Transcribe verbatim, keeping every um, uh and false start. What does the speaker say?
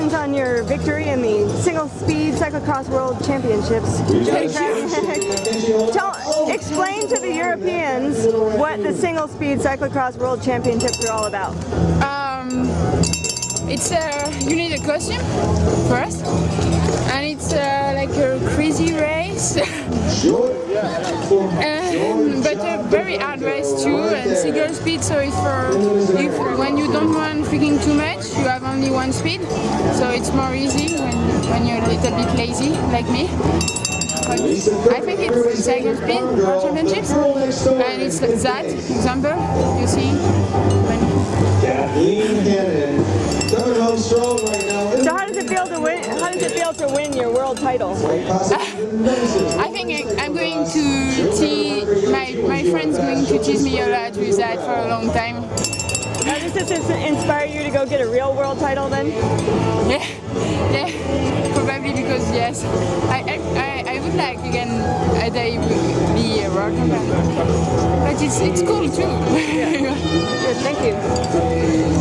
Congratulations on your victory in the Single Speed Cyclocross World Championships. Tell, explain to the Europeans what the Single Speed Cyclocross World Championships are all about. Um, it's uh, you need a costume first, and it's uh, like a crazy race. Um, but a very hard race too, and single speed, so if, for, if when you don't run freaking too much, you have only one speed, so it's more easy when, when you're a little bit lazy like me. But I think it's single speed world championships, and it's like that example you see. So how does it feel to win? How does it feel to win your world title? I think I'm going to see my my friends going to tease me a lot with that for a long time. Now, does this inspire you to go get a real world title then? Yeah, yeah, probably because yes, I I I would like again a day be a world champion, but it's it's cool too. Yeah. Good, thank you.